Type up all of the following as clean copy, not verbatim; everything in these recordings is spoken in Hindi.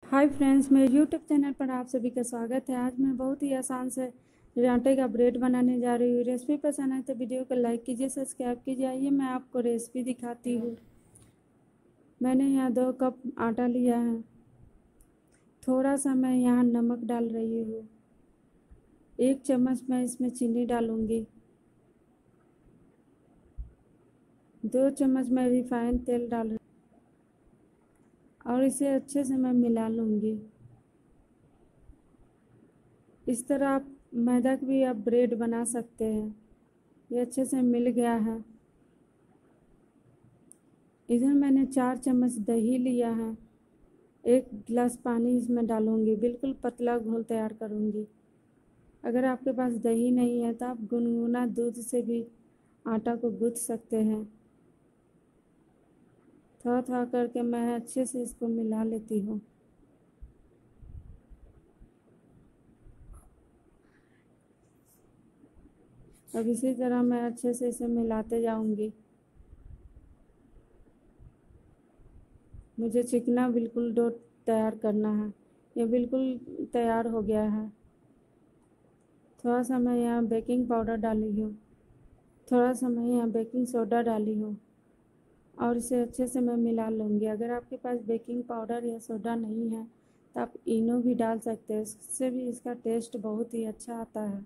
हाय फ्रेंड्स, मेरे यूट्यूब चैनल पर आप सभी का स्वागत है। आज मैं बहुत ही आसान से आटे का ब्रेड बनाने जा रही हूँ। रेसिपी पसंद आए तो वीडियो को लाइक कीजिए, सब्सक्राइब कीजिए। आइए मैं आपको रेसिपी दिखाती हूँ। मैंने यहाँ 2 कप आटा लिया है। थोड़ा सा मैं यहाँ नमक डाल रही हूँ। 1 चम्मच मैं इसमें चीनी डालूँगी। 2 चम्मच मैं रिफाइंड तेल डाल रही और इसे अच्छे से मैं मिला लूँगी। इस तरह आप मैदा की भी आप ब्रेड बना सकते हैं। ये अच्छे से मिल गया है। इधर मैंने 4 चम्मच दही लिया है। 1 गिलास पानी इसमें डालूंगी। बिल्कुल पतला घोल तैयार करूंगी। अगर आपके पास दही नहीं है तो आप गुनगुना दूध से भी आटा को गूंथ सकते हैं। थोड़ा थोड़ा करके मैं अच्छे से इसको मिला लेती हूँ। अब इसी तरह मैं अच्छे से इसे मिलाते जाऊंगी। मुझे चिकना बिल्कुल डो तैयार करना है। ये बिल्कुल तैयार हो गया है। थोड़ा सा मैं यहाँ बेकिंग पाउडर डाली हूँ। थोड़ा सा मैं यहाँ बेकिंग सोडा डाली हूँ और इसे अच्छे से मैं मिला लूँगी। अगर आपके पास बेकिंग पाउडर या सोडा नहीं है तो आप इनो भी डाल सकते हैं। इससे भी इसका टेस्ट बहुत ही अच्छा आता है।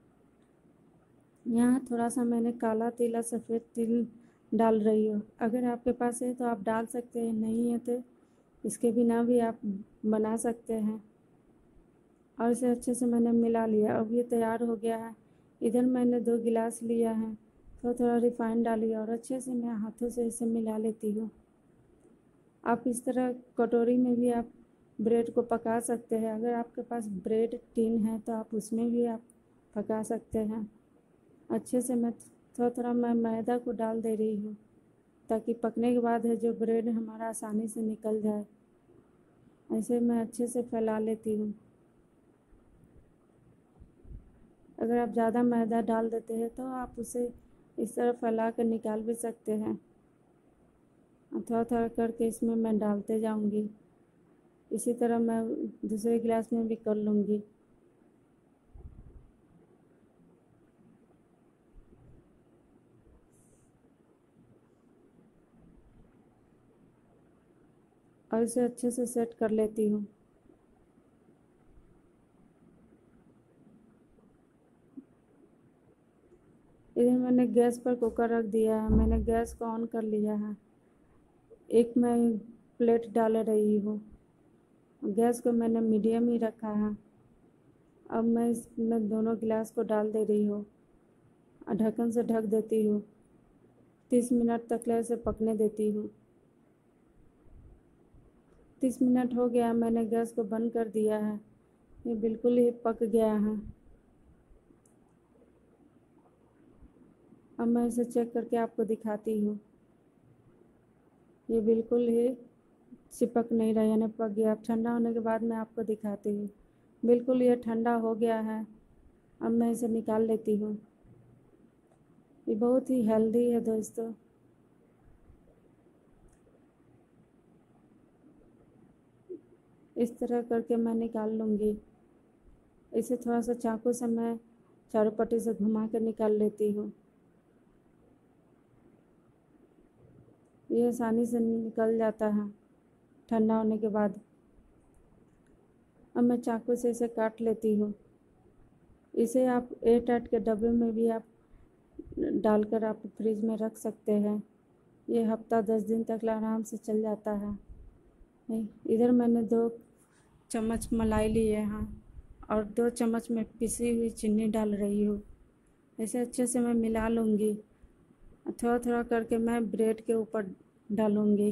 यहाँ थोड़ा सा मैंने काला तिल और सफ़ेद तिल डाल रही हूँ। अगर आपके पास है तो आप डाल सकते हैं, नहीं है तो इसके बिना भी आप बना सकते हैं। और इसे अच्छे से मैंने मिला लिया। अब ये तैयार हो गया है। इधर मैंने 2 गिलास लिया है। थोड़ा थोड़ा रिफाइंड डाली और अच्छे से मैं हाथों से इसे मिला लेती हूँ। आप इस तरह कटोरी में भी आप ब्रेड को पका सकते हैं। अगर आपके पास ब्रेड टिन है तो आप उसमें भी आप पका सकते हैं। अच्छे से मैं थोड़ा थोड़ा मैं मैदा को डाल दे रही हूँ ताकि पकने के बाद है जो ब्रेड हमारा आसानी से निकल जाए। ऐसे मैं अच्छे से फैला लेती हूँ। अगर आप ज़्यादा मैदा डाल देते हैं तो आप उसे इस तरह फैला कर निकाल भी सकते हैं। थोड़ा थोड़ा करके इसमें मैं डालते जाऊंगी। इसी तरह मैं दूसरे गिलास में भी कर लूँगी। और इसे अच्छे से सेट कर लेती हूँ। इधर मैंने गैस पर कुकर रख दिया है। मैंने गैस को ऑन कर लिया है। एक मैं प्लेट डाल रही हूँ। गैस को मैंने मीडियम ही रखा है। अब मैं इसमें दोनों गिलास को डाल दे रही हूँ और ढक्कन से ढक देती हूँ। 30 मिनट तक इसे पकने देती हूँ। 30 मिनट हो गया, मैंने गैस को बंद कर दिया है। ये बिल्कुल ही पक गया है। अब मैं इसे चेक करके आपको दिखाती हूँ। ये बिल्कुल ही चिपक नहीं रहा, यानी पक गया। अब ठंडा होने के बाद मैं आपको दिखाती हूँ। बिल्कुल ये ठंडा हो गया है। अब मैं इसे निकाल लेती हूँ। ये बहुत ही हेल्दी है दोस्तों। इस तरह करके मैं निकाल लूँगी। इसे थोड़ा सा चाकू से मैं चारों पट्टी से घुमा कर निकाल लेती हूँ। ये आसानी से निकल जाता है ठंडा होने के बाद। अब मैं चाकू से इसे काट लेती हूँ। इसे आप एयर टाइट के डब्बे में भी आप डालकर आप फ्रिज में रख सकते हैं। ये हफ्ता 10 दिन तक आराम से चल जाता है। इधर मैंने 2 चम्मच मलाई लिए हैं और 2 चम्मच में पिसी हुई चीनी डाल रही हूँ। ऐसे अच्छे से मैं मिला लूँगी। थोड़ा थोड़ा करके मैं ब्रेड के ऊपर डालूँगी।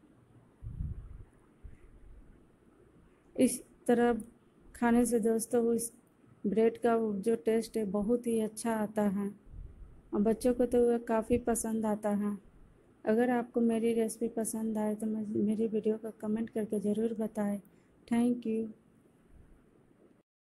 इस तरह खाने से दोस्तों इस ब्रेड का जो टेस्ट है बहुत ही अच्छा आता है और बच्चों को तो वह काफ़ी पसंद आता है। अगर आपको मेरी रेसिपी पसंद आए तो मेरी वीडियो को कमेंट करके ज़रूर बताएं। Thank you.